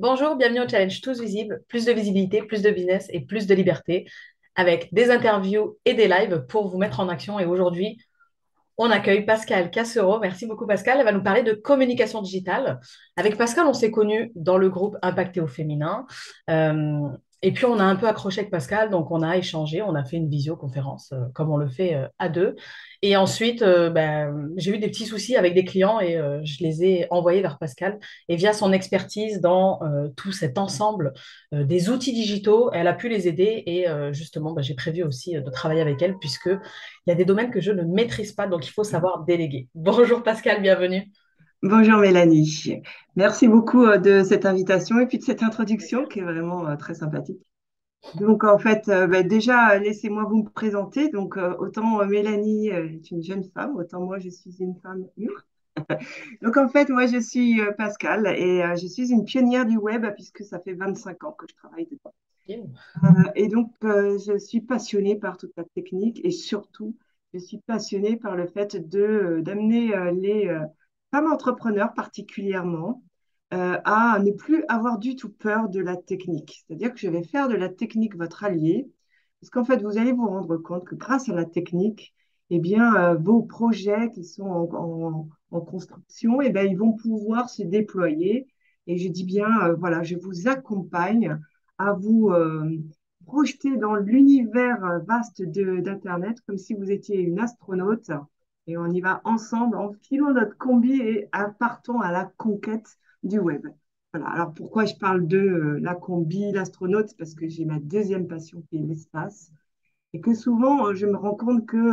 Bonjour, bienvenue au challenge Tous Visibles, plus de visibilité, plus de business et plus de liberté, avec des interviews et des lives pour vous mettre en action. Et aujourd'hui, on accueille Pascal Cassereau. Merci beaucoup Pascal. Elle va nous parler de communication digitale. Avec Pascal, on s'est connus dans le groupe Impacté au féminin. Euh, et puis, on a un peu accroché avec Pascal, donc on a échangé, on a fait une visioconférence, comme on le fait à deux. Et ensuite, j'ai eu des petits soucis avec des clients et je les ai envoyés vers Pascal. Et via son expertise dans tout cet ensemble des outils digitaux, elle a pu les aider. Et justement, j'ai prévu aussi de travailler avec elle, puisque il y a des domaines que je ne maîtrise pas, donc il faut savoir déléguer. Bonjour Pascal, bienvenue. Bonjour Mélanie. Merci beaucoup de cette invitation et puis de cette introduction qui est vraiment très sympathique. Donc en fait, déjà, laissez-moi vous me présenter. Donc autant Mélanie est une jeune femme, autant moi je suis une femme mûre. Donc en fait, moi je suis Pascal et je suis une pionnière du web puisque ça fait 25 ans que je travaille dedans. Et donc je suis passionnée par toute la technique et surtout, je suis passionnée par le fait d'amener les femmes entrepreneurs particulièrement à ne plus avoir du tout peur de la technique. C'est-à-dire que je vais faire de la technique votre allié, parce qu'en fait, vous allez vous rendre compte que grâce à la technique, eh bien, vos projets qui sont en construction, eh bien, ils vont pouvoir se déployer. Et je dis bien, voilà, je vous accompagne à vous projeter dans l'univers vaste d'Internet, comme si vous étiez une astronaute. Et on y va ensemble en filant notre combi et partons à la conquête du web. Voilà. Alors pourquoi je parle de la combi, l'astronaute? C'est parce que j'ai ma deuxième passion qui est l'espace. Et que souvent, je me rends compte que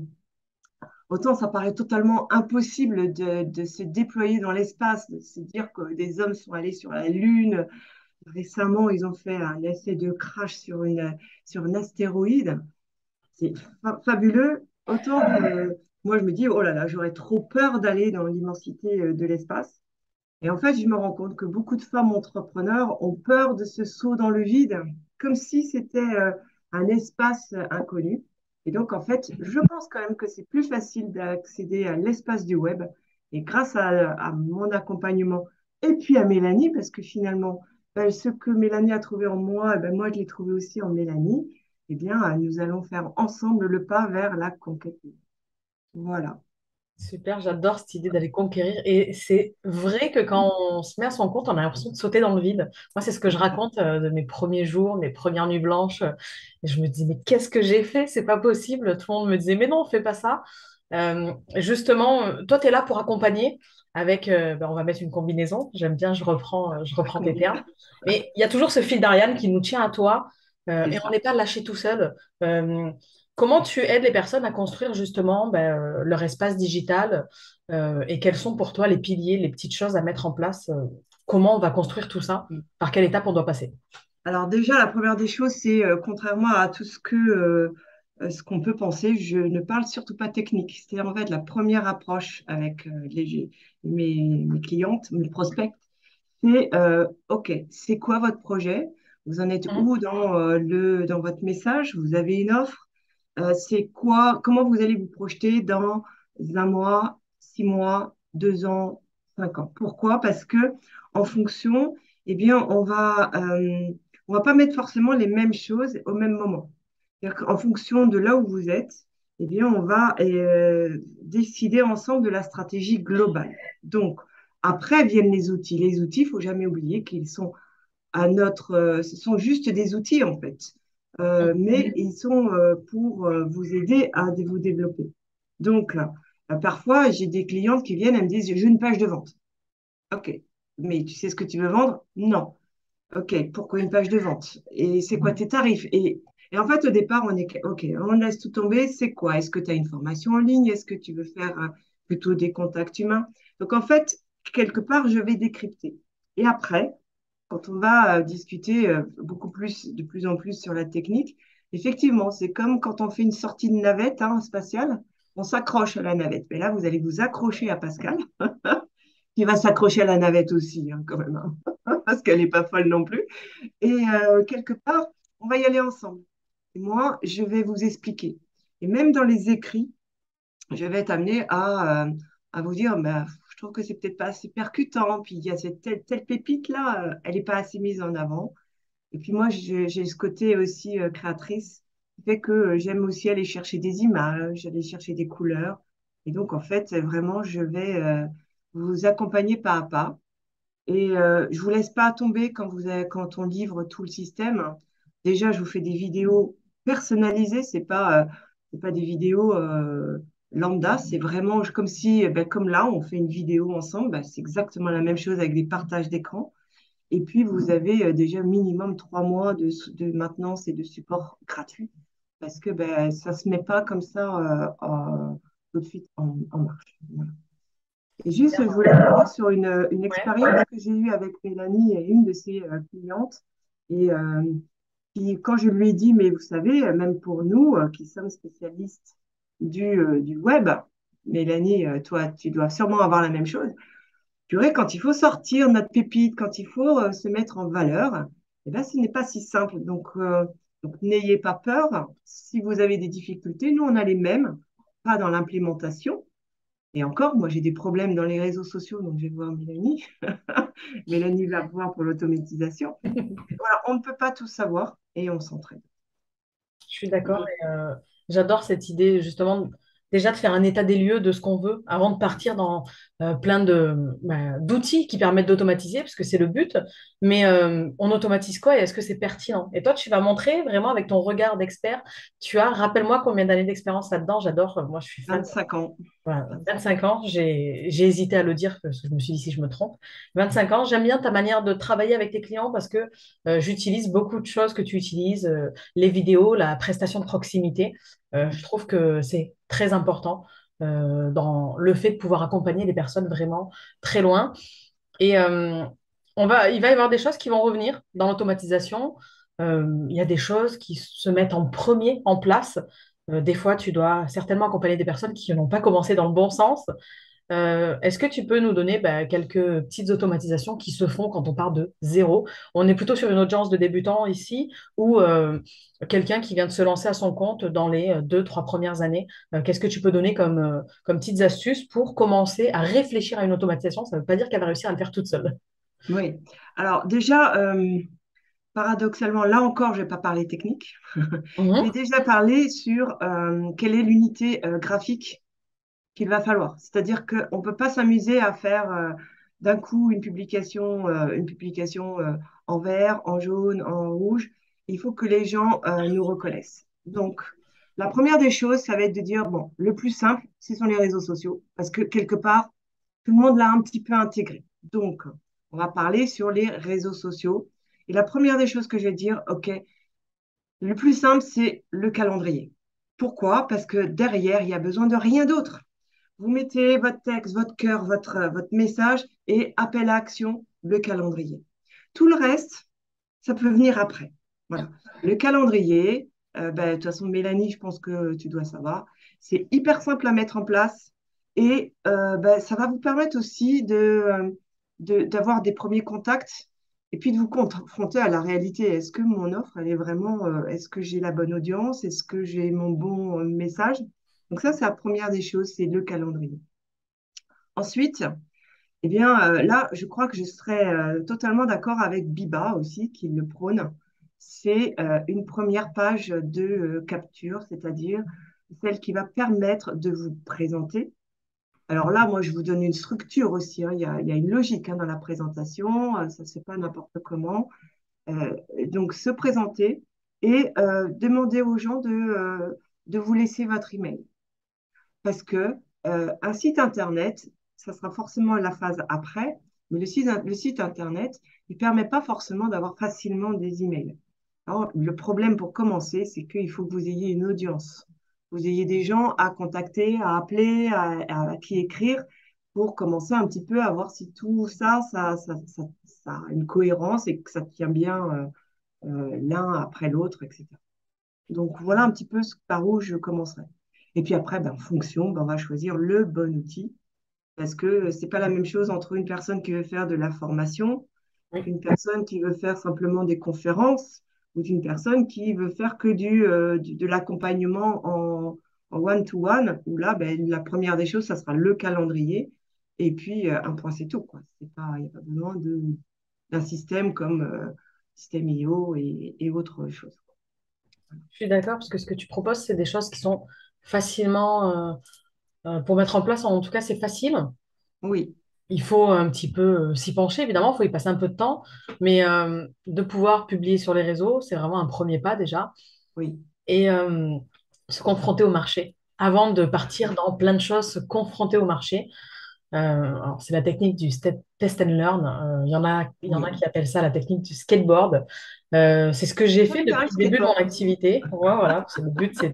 autant ça paraît totalement impossible de se déployer dans l'espace, de se dire que des hommes sont allés sur la Lune. Récemment, ils ont fait un essai de crash sur un astéroïde. C'est fabuleux. Autant moi, je me dis, oh là là, j'aurais trop peur d'aller dans l'immensité de l'espace. Et en fait, je me rends compte que beaucoup de femmes entrepreneurs ont peur de ce saut dans le vide, comme si c'était un espace inconnu. Et donc, en fait, je pense quand même que c'est plus facile d'accéder à l'espace du web. Et grâce à mon accompagnement et puis à Mélanie, parce que finalement, ce que Mélanie a trouvé en moi, moi, je l'ai trouvé aussi en Mélanie, eh bien, nous allons faire ensemble le pas vers la conquête. Voilà. Super, j'adore cette idée d'aller conquérir. Et c'est vrai que quand on se met à son compte, on a l'impression de sauter dans le vide. Moi, c'est ce que je raconte de mes premiers jours, mes premières nuits blanches. Et je me dis, mais qu'est-ce que j'ai fait? C'est pas possible. Tout le monde me disait, mais non, fais pas ça. Justement, toi, tu es là pour accompagner avec, on va mettre une combinaison. J'aime bien, je La reprends tes combi, termes. Mais il y a toujours ce fil d'Ariane qui nous tient à toi c'est et on ça. n'est pas lâché tout seul. Comment tu aides les personnes à construire justement leur espace digital et quels sont pour toi les piliers, les petites choses à mettre en place? Comment on va construire tout ça? Par quelle étape on doit passer? Alors déjà, la première des choses, c'est contrairement à tout ce qu'on peut penser, je ne parle surtout pas technique. C'est en fait la première approche avec mes clientes, mes prospects, c'est OK, c'est quoi votre projet? Vous en êtes Mhm. où dans votre message? Vous avez une offre? C'est quoi, comment vous allez vous projeter dans un mois, 6 mois, 2 ans, 5 ans? Pourquoi? Parce que en fonction, eh bien, on va pas mettre forcément les mêmes choses au même moment. C'est-à-dire qu'en fonction de là où vous êtes, eh bien, on va décider ensemble de la stratégie globale. Donc, après viennent les outils. Les outils, il faut jamais oublier qu'ils sont ce sont juste des outils en fait. Mais ils sont pour vous aider à vous développer. Donc, parfois, j'ai des clientes qui viennent et me disent, j'ai une page de vente. OK, mais tu sais ce que tu veux vendre? Non. OK, pourquoi une page de vente? Et c'est quoi tes tarifs? Et en fait, au départ, on est OK, on laisse tout tomber. C'est quoi? Est-ce que tu as une formation en ligne? Est-ce que tu veux faire plutôt des contacts humains? Donc, en fait, quelque part, je vais décrypter. Et après, quand on va discuter beaucoup plus, de plus en plus sur la technique, effectivement, c'est comme quand on fait une sortie de navette spatiale, on s'accroche à la navette. Mais là, vous allez vous accrocher à Pascal, qui va s'accrocher à la navette aussi, quand même, parce qu'elle n'est pas folle non plus. Et quelque part, on va y aller ensemble. Et moi, je vais vous expliquer. Et même dans les écrits, je vais t'amener à à vous dire, bah, je trouve que c'est peut-être pas assez percutant, puis il y a cette telle pépite-là, elle n'est pas assez mise en avant. Et puis moi, j'ai ce côté aussi créatrice qui fait que j'aime aussi aller chercher des images, aller chercher des couleurs. Et donc, en fait, vraiment, je vais vous accompagner pas à pas. Et je vous laisse pas tomber quand on livre tout le système. Déjà, je vous fais des vidéos personnalisées. C'est pas des vidéos lambda. C'est vraiment comme si, ben, comme là, on fait une vidéo ensemble. Ben, c'est exactement la même chose avec des partages d'écran. Et puis, vous avez déjà minimum 3 mois de maintenance et de support gratuit parce que ben, ça ne se met pas comme ça tout de suite en marche. Voilà. Et juste, je voulais revenir sur une Ouais. expérience que j'ai eue avec Mélanie et une de ses clientes. Et qui, quand je lui ai dit, mais vous savez, même pour nous qui sommes spécialistes du web, Mélanie, toi, tu dois sûrement avoir la même chose. Purée, quand il faut sortir notre pépite, quand il faut se mettre en valeur, eh ben, ce n'est pas si simple. Donc n'ayez pas peur. Si vous avez des difficultés, nous, on a les mêmes, pas dans l'implémentation. Et encore, moi, j'ai des problèmes dans les réseaux sociaux, donc je vais voir Mélanie. Mélanie va voir pour l'automatisation. Voilà, on ne peut pas tout savoir et on s'entraide. Je suis d'accord et j'adore cette idée justement déjà de faire un état des lieux de ce qu'on veut avant de partir dans plein d'outils qui permettent d'automatiser, parce que c'est le but. Mais on automatise quoi et est-ce que c'est pertinent? Et toi, tu vas montrer vraiment avec ton regard d'expert. Rappelle-moi combien d'années d'expérience là-dedans. J'adore. Moi, je suis fan. 25 ans. Voilà, 25 ans. 25 ans, j'ai hésité à le dire parce que je me suis dit si je me trompe. 25 ans, j'aime bien ta manière de travailler avec tes clients parce que j'utilise beaucoup de choses que tu utilises, les vidéos, la prestation de proximité. Je trouve que c'est très important dans le fait de pouvoir accompagner des personnes vraiment très loin. Et il va y avoir des choses qui vont revenir dans l'automatisation. Il y a des choses qui se mettent en premier en place. Des fois, tu dois certainement accompagner des personnes qui n'ont pas commencé dans le bon sens. Est-ce que tu peux nous donner quelques petites automatisations qui se font quand on part de zéro? On est plutôt sur une audience de débutants ici ou quelqu'un qui vient de se lancer à son compte dans les 2, 3 premières années. Qu'est-ce que tu peux donner comme petites astuces pour commencer à réfléchir à une automatisation? Ça ne veut pas dire qu'elle va réussir à le faire toute seule. Oui. Alors déjà, paradoxalement, là encore, je ne vais pas parler technique. Je vais Mhm. déjà parler sur quelle est l'unité graphique qu'il va falloir. C'est-à-dire qu'on ne peut pas s'amuser à faire d'un coup une publication en vert, en jaune, en rouge. Il faut que les gens nous reconnaissent. Donc, la première des choses, ça va être de dire, bon, le plus simple, ce sont les réseaux sociaux, parce que quelque part, tout le monde l'a un petit peu intégré. Donc, on va parler sur les réseaux sociaux. Et la première des choses que je vais dire, OK, le plus simple, c'est le calendrier. Pourquoi? Parce que derrière, il y a besoin de rien d'autre. Vous mettez votre texte, votre cœur, votre message et appel à action, le calendrier. Tout le reste, ça peut venir après. Voilà. Le calendrier, ben, de toute façon, Mélanie, je pense que tu dois savoir, c'est hyper simple à mettre en place et ben, ça va vous permettre aussi d'avoir des premiers contacts et puis de vous confronter à la réalité. Est-ce que mon offre, elle est vraiment, est-ce que j'ai la bonne audience? Est-ce que j'ai mon bon message? Donc ça, c'est la première des choses, c'est le calendrier. Ensuite, eh bien, là, je crois que je serais totalement d'accord avec Biba aussi, qui le prône. C'est une première page de capture, c'est-à-dire celle qui va permettre de vous présenter. Alors là, moi, je vous donne une structure aussi, hein. Il y a une logique hein, dans la présentation, ça ne se fait pas n'importe comment. Euh, donc, se présenter et demander aux gens de vous laisser votre email. Parce que un site internet, ça sera forcément la phase après, mais le site internet, il ne permet pas forcément d'avoir facilement des emails. Alors, le problème pour commencer, c'est qu'il faut que vous ayez une audience. Vous ayez des gens à contacter, à appeler, à qui écrire pour commencer un petit peu à voir si tout ça, ça a une cohérence et que ça tient bien l'un après l'autre, etc. Donc voilà un petit peu par où je commencerai. Et puis après, ben, en fonction, ben, on va choisir le bon outil parce que c'est pas la même chose entre une personne qui veut faire de la formation Oui. qu'une personne qui veut faire simplement des conférences ou d'une personne qui veut faire que de l'accompagnement en one-to-one, où là, ben, la première des choses, ça sera le calendrier. Et puis, un point, c'est tout, quoi. C'est pas, il n'y a pas besoin d'un système comme système IO et autres choses. Je suis d'accord parce que ce que tu proposes, c'est des choses qui sont facilement pour mettre en place. En tout cas, c'est facile. Oui, Il faut un petit peu s'y pencher, évidemment, il faut y passer un peu de temps, mais de pouvoir publier sur les réseaux, c'est vraiment un premier pas déjà. oui. Et se confronter au marché. Avant de partir dans plein de choses, se confronter au marché. Alors, c'est la technique du test and learn. Il y en a Oui. qui appellent ça la technique du skateboard. C'est ce que j'ai Moi, fait je fais un depuis le début de mon skateboard. activité. Ouais, voilà, le but, c'est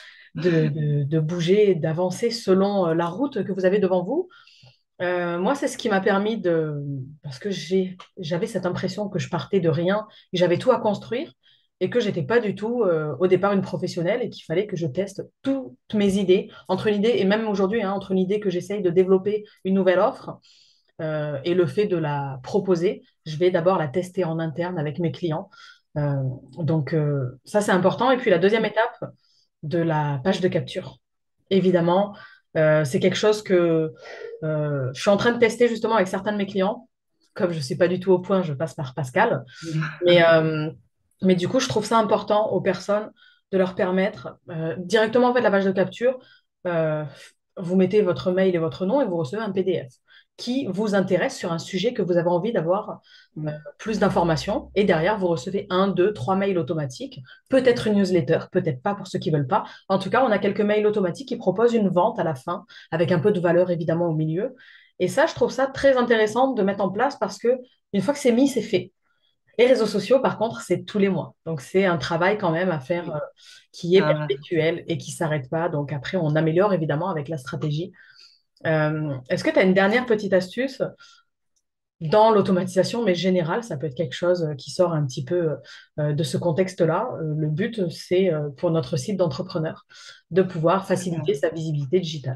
de bouger, et d'avancer selon la route que vous avez devant vous. Moi, c'est ce qui m'a permis de... Parce que j'avais cette impression que je partais de rien, que j'avais tout à construire et que j'étais pas du tout au départ une professionnelle et qu'il fallait que je teste toutes mes idées. Entre une idée, et même aujourd'hui, hein, entre une idée que j'essaye de développer une nouvelle offre et le fait de la proposer, je vais d'abord la tester en interne avec mes clients. Euh, donc ça, c'est important. Et puis la deuxième étape de la page de capture. Évidemment, c'est quelque chose que je suis en train de tester justement avec certains de mes clients. Comme je ne suis pas du tout au point, je passe par Pascal. Mais, euh, mais du coup, je trouve ça important aux personnes de leur permettre directement en fait la page de capture. euh, Vous mettez votre mail et votre nom et vous recevez un PDF qui vous intéresse sur un sujet que vous avez envie d'avoir plus d'informations. Et derrière, vous recevez un, deux, trois mails automatiques, peut-être une newsletter, peut-être pas pour ceux qui ne veulent pas. En tout cas, on a quelques mails automatiques qui proposent une vente à la fin, avec un peu de valeur évidemment au milieu. Et ça, je trouve ça très intéressant de mettre en place parce que une fois que c'est mis, c'est fait. Les réseaux sociaux, par contre, c'est tous les mois. Donc, c'est un travail quand même à faire Oui. qui est perpétuel et qui ne s'arrête pas. Donc, après, on améliore évidemment avec la stratégie. Est-ce que tu as une dernière petite astuce dans l'automatisation, mais générale, ça peut être quelque chose qui sort un petit peu de ce contexte-là. Le but, c'est pour notre site d'entrepreneur de pouvoir faciliter sa visibilité digitale.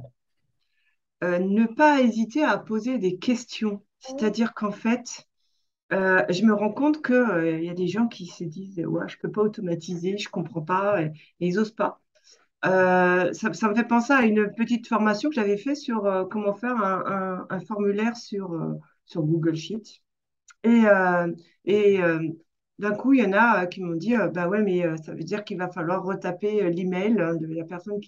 Ne pas hésiter à poser des questions. C'est-à-dire qu'en fait, je me rends compte qu'il y a des gens qui se disent, ouais, je ne peux pas automatiser, je ne comprends pas, et ils n'osent pas. Ça me fait penser à une petite formation que j'avais fait sur comment faire un formulaire sur Google Sheet. Et, euh, et d'un coup, il y en a qui m'ont dit, bah ouais, mais ça veut dire qu'il va falloir retaper l'email de la personne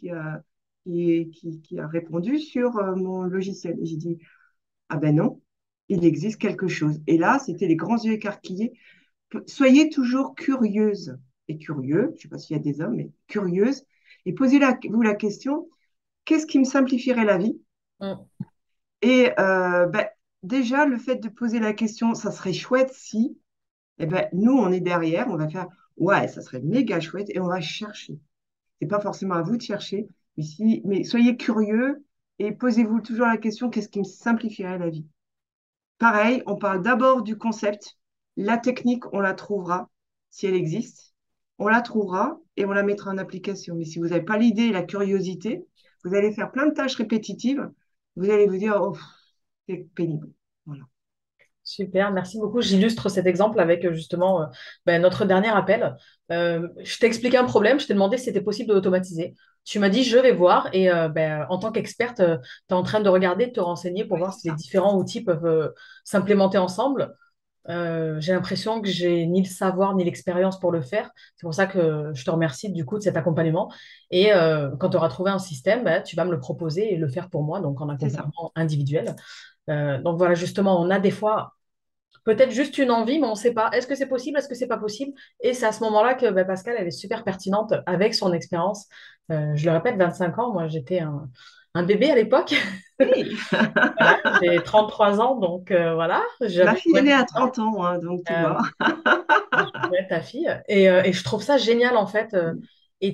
qui a répondu sur mon logiciel. Et j'ai dit, ah ben non, il existe quelque chose. Et là, c'était les grands yeux écarquillés. Soyez toujours curieuse et curieux, je ne sais pas s'il y a des hommes, mais curieuse, et posez-vous la question, qu'est-ce qui me simplifierait la vie? Mm. Et ben, déjà, le fait de poser la question, ça serait chouette si, eh ben, nous, on est derrière, on va faire, ouais, ça serait méga chouette, et on va chercher. C'est pas forcément à vous de chercher, mais soyez curieux et posez-vous toujours la question, qu'est-ce qui me simplifierait la vie? Pareil, on parle d'abord du concept. La technique, on la trouvera si elle existe. On la trouvera et on la mettra en application. Mais si vous n'avez pas l'idée et la curiosité, vous allez faire plein de tâches répétitives. Vous allez vous dire, oh, c'est pénible. Voilà. Super, merci beaucoup. J'illustre cet exemple avec justement ben, notre dernier appel. Je t'ai expliqué un problème, je t'ai demandé si c'était possible de l'automatiser. Tu m'as dit, je vais voir. Et ben, en tant qu'experte, tu es en train de regarder, de te renseigner pour Ouais, voir c'est si les ça. différents outils peuvent s'implémenter ensemble. J'ai l'impression que j'ai ni le savoir ni l'expérience pour le faire. C'est pour ça que je te remercie du coup de cet accompagnement. Et quand tu auras trouvé un système, ben, tu vas me le proposer et le faire pour moi, donc en C'est ça. accompagnement individuel. Donc voilà, justement, on a des fois peut-être juste une envie, mais on ne sait pas. Est-ce que c'est possible? Est-ce que c'est pas possible? Et c'est à ce moment-là que ben, Pascal, elle est super pertinente avec son expérience. Je le répète, 25 ans, moi j'étais un bébé à l'époque. Oui, Voilà, j'ai 33 ans, donc voilà, ma j'avais fille est moins de née à 10 ans. 30 ans, hein, donc tu Euh, vois. je vais être ta fille. Et je trouve ça génial en fait. Et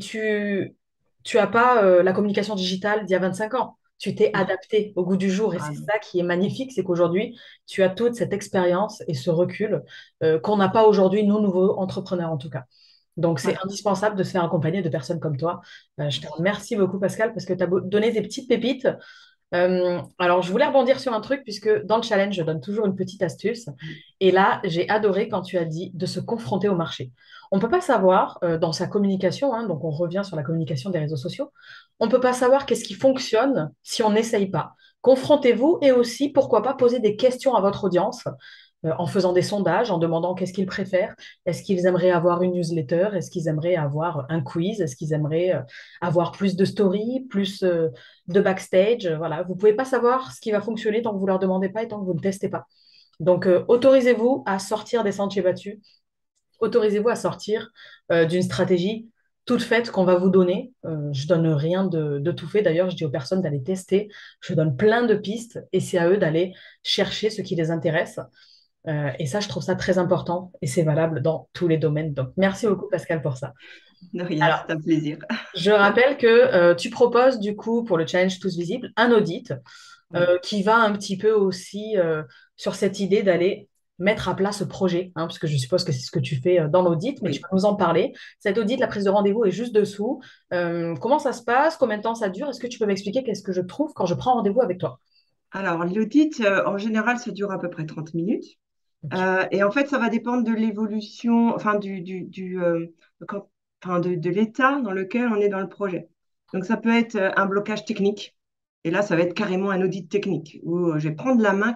tu as pas la communication digitale d'il y a 25 ans. Tu t'es Non. adapté au goût du jour. Et Ah c'est non, ça qui est magnifique, c'est qu'aujourd'hui, tu as toute cette expérience et ce recul qu'on n'a pas aujourd'hui, nous, nouveaux entrepreneurs en tout cas. Donc, c'est voilà. indispensable de se faire accompagner de personnes comme toi. Je te remercie beaucoup, Pascal, parce que tu as donné des petites pépites Alors, je voulais rebondir sur un truc, puisque dans le challenge, je donne toujours une petite astuce. Et là, j'ai adoré quand tu as dit de se confronter au marché. On ne peut pas savoir dans sa communication, hein, donc on revient sur la communication des réseaux sociaux, on ne peut pas savoir qu'est-ce qui fonctionne si on n'essaye pas. Confrontez-vous et aussi, pourquoi pas, poser des questions à votre audience en faisant des sondages, en demandant qu'est-ce qu'ils préfèrent. Est-ce qu'ils aimeraient avoir une newsletter? Est-ce qu'ils aimeraient avoir un quiz? Est-ce qu'ils aimeraient avoir plus de stories, plus de backstage? Voilà, vous ne pouvez pas savoir ce qui va fonctionner tant que vous ne leur demandez pas et tant que vous ne testez pas. Donc, autorisez-vous à sortir des sentiers battus. Autorisez-vous à sortir d'une stratégie toute faite qu'on va vous donner. Je donne rien de tout fait. D'ailleurs, je dis aux personnes d'aller tester. Je donne plein de pistes et c'est à eux d'aller chercher ce qui les intéresse. Et ça, je trouve ça très important et c'est valable dans tous les domaines. Donc, merci beaucoup, Pascal, pour ça. De rien, Alors, c'est un plaisir. je rappelle que tu proposes, du coup, pour le challenge Tous Visibles, un audit Oui, qui va un petit peu aussi sur cette idée d'aller mettre à plat ce projet, hein, parce que je suppose que c'est ce que tu fais dans l'audit, mais tu oui. vas nous en parler. Cet audit, la prise de rendez-vous est juste dessous. Comment ça se passe? Combien de temps ça dure? Est-ce que tu peux m'expliquer qu'est-ce que je trouve quand je prends rendez-vous avec toi? Alors, l'audit, en général, ça dure à peu près 30 minutes. Ok. Et en fait, ça va dépendre de l'évolution, enfin, quand- de l'état dans lequel on est dans le projet. Donc, ça peut être un blocage technique. Et là, ça va être carrément un audit technique où je vais prendre la main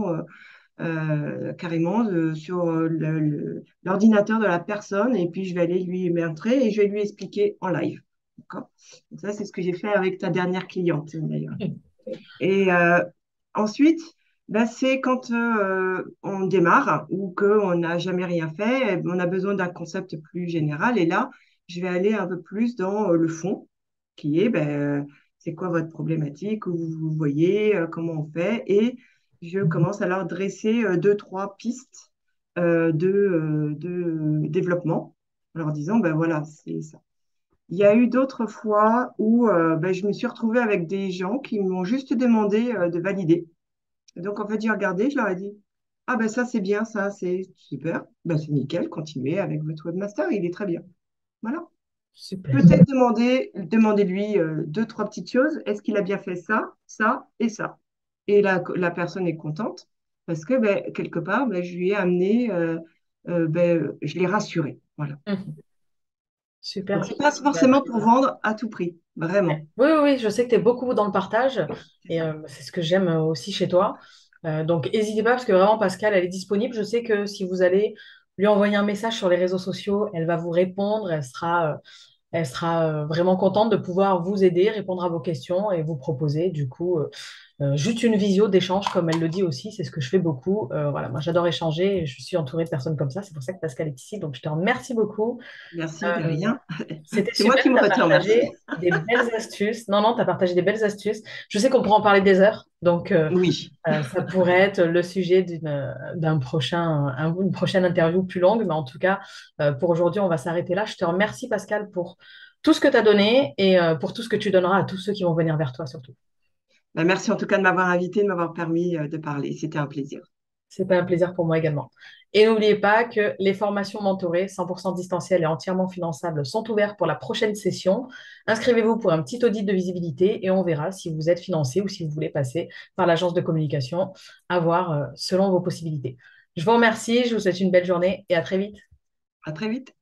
carrément sur l'ordinateur de la personne et puis je vais aller lui montrer et je vais lui expliquer en live. D'accord? Donc ça, c'est ce que j'ai fait avec ta dernière cliente d'ailleurs. Et ensuite, ben, c'est quand on démarre ou qu'on n'a jamais rien fait, on a besoin d'un concept plus général. Et là, je vais aller un peu plus dans le fond, qui est ben, c'est quoi votre problématique, où vous voyez, comment on fait. Et je commence à leur dresser deux, trois pistes de développement en leur disant, ben voilà, c'est ça. Il y a eu d'autres fois où ben, je me suis retrouvée avec des gens qui m'ont juste demandé de valider. Et donc, en fait, j'ai regardé, je leur ai dit, ah ben ça, c'est bien, ça, c'est super. Ben, c'est nickel, continuez avec votre webmaster, il est très bien. Voilà. Super. Peut-être demandez-lui deux, trois petites choses. Est-ce qu'il a bien fait ça, ça et ça? Et la personne est contente parce que ben, quelque part, ben, je lui ai amené, ben, je l'ai rassuré. Voilà. Mhm. Donc, Super. c'est pas J'ai forcément appris pour ça. vendre à tout prix, vraiment. Oui, oui, oui, je sais que tu es beaucoup dans le partage C'est et ça. c'est ce que j'aime aussi chez toi. Donc, n'hésitez pas parce que vraiment, Pascal, elle est disponible. Je sais que si vous allez lui envoyer un message sur les réseaux sociaux, elle va vous répondre. Elle sera vraiment contente de pouvoir vous aider, répondre à vos questions et vous proposer du coup juste une visio d'échange, comme elle le dit aussi, c'est ce que je fais beaucoup. Voilà, moi j'adore échanger et je suis entourée de personnes comme ça, c'est pour ça que Pascal est ici. Donc je te remercie beaucoup. Merci de Euh, rien. C'était C'est moi super, qui me tu as retiens, merci. partagé des belles astuces. Non, non, tu as partagé des belles astuces. Je sais qu'on pourra en parler des heures, donc Oui, ça pourrait être le sujet une prochaine interview plus longue, mais en tout cas, pour aujourd'hui, on va s'arrêter là. Je te remercie, Pascal, pour tout ce que tu as donné et pour tout ce que tu donneras à tous ceux qui vont venir vers toi, surtout. bah, merci en tout cas de m'avoir invité, de m'avoir permis de parler. C'était un plaisir. C'est pas un plaisir pour moi également. Et n'oubliez pas que les formations mentorées 100% distancielles et entièrement finançables sont ouvertes pour la prochaine session. Inscrivez-vous pour un petit audit de visibilité et on verra si vous êtes financé ou si vous voulez passer par l'agence de communication, à voir selon vos possibilités. Je vous remercie, je vous souhaite une belle journée et à très vite. À très vite.